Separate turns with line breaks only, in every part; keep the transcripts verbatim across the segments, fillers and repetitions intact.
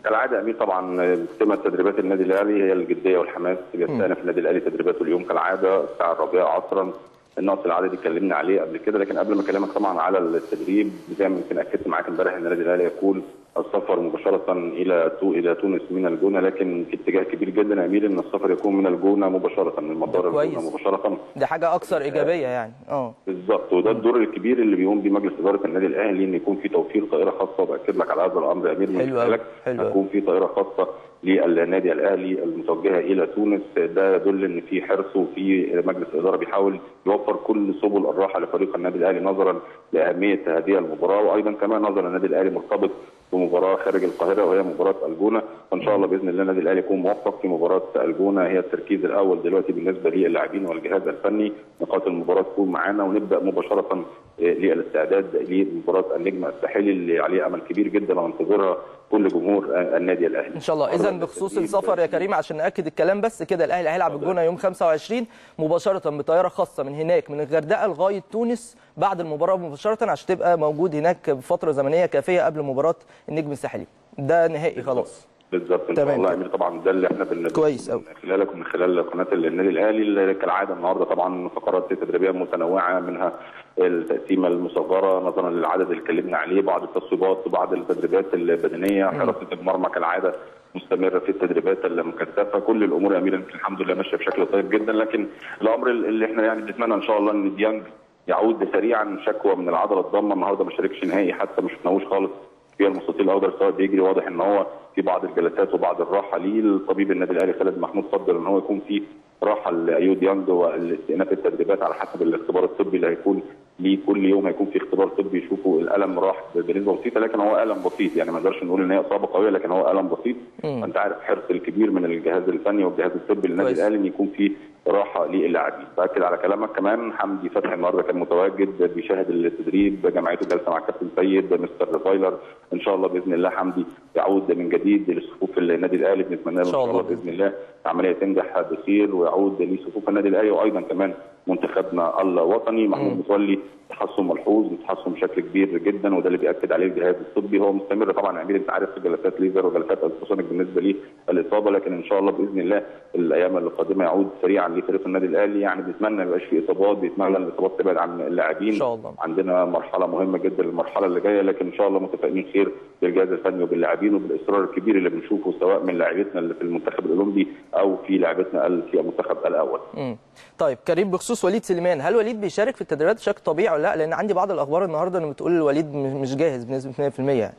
كالعاده امير طبعا سمه تدريبات النادي الاهلي هي الجديه والحماس. بيستأنف النادي الاهلي تدريباته اليوم كالعاده الساعه الرابعه عصرا. النقص العددي اتكلمنا عليه قبل كده، لكن قبل ما اكلمك طبعا على التدريب زي ما يمكن اكدت معاك امبارح ان النادي الاهلي يقول السفر مباشره الى الى تونس من الجونه، لكن في اتجاه كبير جدا يا امير ان السفر يكون من الجونه مباشره، من مطار الجونه مباشره.
دي حاجه اكثر ايجابيه يعني. اه
بالظبط، وده الدور الكبير اللي بيقوم بيه مجلس اداره النادي الاهلي، ان يكون في توفير طائره خاصه. باكد لك على هذا الامر يا امير من خلالك، هيكون في طائره خاصه للنادي الاهلي المتوجهه الى تونس. ده يدل ان في حرص وفي مجلس الاداره بيحاول يوفر كل سبل الراحه لفريق النادي الاهلي نظرا لاهميه هذه المباراه، وايضا كمان نظرا النادي الاهلي مرتبط بمباراه خارج القاهره وهي مباراه الجونه. فان شاء الله باذن الله النادي الاهلي يكون موفق في مباراه الجونه، هي التركيز الاول دلوقتي بالنسبه للاعبين والجهاز الفني. نقاط المباراه تكون معانا ونبدا مباشره للاستعداد لمباراه النجم الساحلي اللي عليه امل كبير جدا وانتظرها كل جمهور النادي الاهلي
ان شاء الله. اذا بخصوص السفر يا كريم عشان ناكد الكلام بس كده، الاهلي هيلعب الجونه يوم خمسة وعشرين مباشره بطياره خاصه من هناك من الغردقه لغايه تونس بعد المباراه مباشره عشان تبقى موجود هناك بفتره زمنيه كافيه قبل مباراه النجم الساحلي. ده نهائي خلاص.
بالظبط ان شاء الله امير. طبعا ده اللي احنا
كويس قوي
من خلالك ومن خلال قناه النادي الاهلي كالعاده النهارده طبعا فقرات تدريبيه متنوعه، منها التقسيمه المصغره نظرا للعدد اللي اتكلمنا عليه، بعض التصويبات، بعض التدريبات البدنيه، حراسه المرمى كالعاده مستمره في التدريبات المكثفه. كل الامور يا امير الحمد لله ماشيه بشكل طيب جدا، لكن الامر اللي احنا يعني بنتمنى ان شاء الله ان ديانج يعود سريعا. شكوى من العضله الضامه النهارده ما شاركش نهائي، حتى ما شفناهوش خالص في المستطيل الاخضر سواء بيجري. واضح ان هو في بعض الجلسات وبعض الراحه ليه. الطبيب النادي الاهلي خالد محمود فضل ان هو يكون في راحه لايو ديانج والاستئناف التدريبات على حسب الاختبار الطبي اللي هيكون ليه. كل يوم هيكون في اختبار طبي يشوفوا الالم راح بنسبه بسيطه، لكن هو الم بسيط يعني ما نقدرش نقول ان هي اصابه قويه، لكن هو الم بسيط. فانت عارف حرص الكبير من الجهاز الفني والجهاز الطبي للنادي الاهلي ان يكون في راحه للاعبين. باكد على كلامك كمان حمدي فتحي النهارده كان متواجد بيشاهد التدريب، جمعيته جالسه مع الكابتن سيد مستر فايلر. ان شاء الله باذن الله حمدي يعود من جديد لصفوف النادي الاهلي، بنتمنى له ان شاء الله باذن الله العمليه تنجح بخير ويعود لصفوف النادي الاهلي. وايضا كمان منتخبنا الوطني محمود متولي تحسن ملحوظ، تحسن بشكل كبير جدا، وده اللي بياكد عليه الجهاز الطبي. هو مستمر طبعا يا امير انت عارف في جلسات ليزر وجلسات التراسونيك بالنسبه للاصابه، لكن ان شاء الله باذن الله الايام القادمه يعود سريعا لفريق النادي الاهلي. يعني بنتمنى ما يبقاش في اصابات، بيتمنى ان الاصابات تبعد عن اللاعبين. ان
شاء الله
عندنا مرحله مهمه جدا المرحله اللي جايه، لكن ان شاء الله متفائلين خير بالجهاز الفني وباللاعبين وبالاصرار الكبير اللي بنشوفه سواء من لاعبتنا اللي في المنتخب الاولمبي او في لاعبتنا في المنتخب الاول.
امم طيب كريم بخصوص وليد سليمان، هل وليد بيشارك في التدريبات بشكل طبيعي ولا لا؟ لان عندي بعض الاخبار النهارده ان بتقول الوليد مش جاهز بنسبه مية في المية يعني.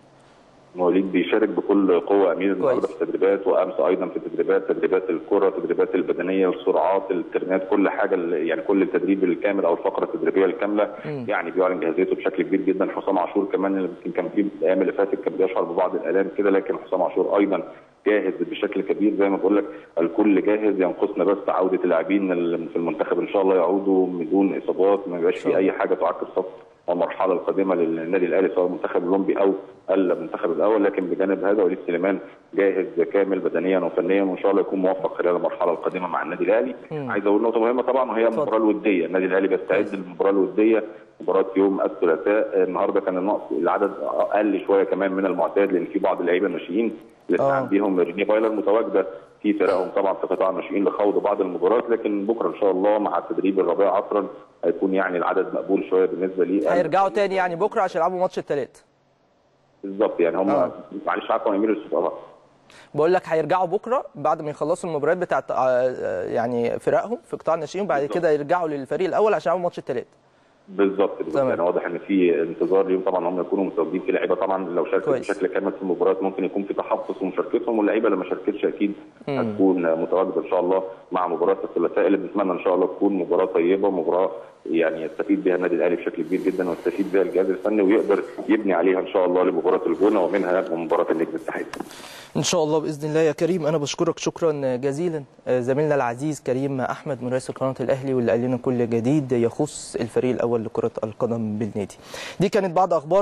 وليد بيشارك بكل قوه امير النهارده في التدريبات، وامس ايضا في التدريبات، تدريبات الكره، تدريبات البدنيه، السرعات، الترنات، كل حاجه يعني كل التدريب الكامل او الفقره التدريبيه الكامله. م. يعني بيعلن جاهزيته بشكل كبير جدا. حسام عاشور كمان يمكن كان في الايام اللي فاتت كان بيشعر ببعض الالام كده، لكن حسام عاشور ايضا جاهز بشكل كبير. زي ما بقول لك الكل جاهز، ينقصنا بس عوده اللاعبين في المنتخب ان شاء الله يعودوا بدون اصابات، ما يبقاش في اي حاجه تعكر صف المرحله القادمه للنادي الاهلي سواء المنتخب الاولمبي او المنتخب الاول. لكن بجانب هذا وليد سليمان جاهز كامل بدنيا وفنيا، وان شاء الله يكون موفق خلال المرحله القادمه مع النادي الاهلي. عايز اقول نقطه مهمه طبعا وهي المباراه الوديه. النادي الاهلي بيستعد للمباراه الوديه، مباراه يوم الثلاثاء. النهارده كان النقص العدد اقل شويه كمان من المعتاد، لان في بعض اللعيبه الناشئين اللي استعان بيهم ريني فايلر متواجده في فرقهم طبعا في قطاع الناشئين لخوض بعض المباريات، لكن بكره ان شاء الله مع التدريب الرابع عصرا هيكون يعني العدد مقبول شويه بالنسبه لي.
هيرجعوا تاني يعني بكره عشان يلعبوا ماتش الثلاث
بالظبط. يعني هم آه. معلش عفوا امير الصفقات
بقول لك هيرجعوا بكره بعد ما يخلصوا المباريات بتاعت يعني فرقهم في قطاع الناشئين، وبعد كده يرجعوا للفريق الاول عشان يلعبوا ماتش الثلاث.
بالظبط بالظبط. يعني واضح ان في انتظار ليهم طبعا، هم يكونوا متواجدين في لعيبه طبعا لو شاركوا بشكل كامل في المباريات ممكن يكون في تحفظ في مشاركتهم، واللعيبه اللي ما شاركتش اكيد مم. هتكون متواجده ان شاء الله مع مباراه الثلاثاء اللي بنتمنى ان شاء الله تكون مباراه طيبه، مباراه يعني يستفيد بها النادي الاهلي بشكل كبير جدا ويستفيد بها الجهاز الفني ويقدر يبني عليها ان شاء الله لمباراه الجونه ومنها مباراه النجم الساحلي.
ان شاء الله باذن الله يا كريم. انا بشكرك شكرا جزيلا زميلنا العزيز كريم احمد مراسل قناه الاهلي واللي قال لنا كل جديد يخص الفريق الاول لكره القدم بالنادي. دي كانت بعض اخبار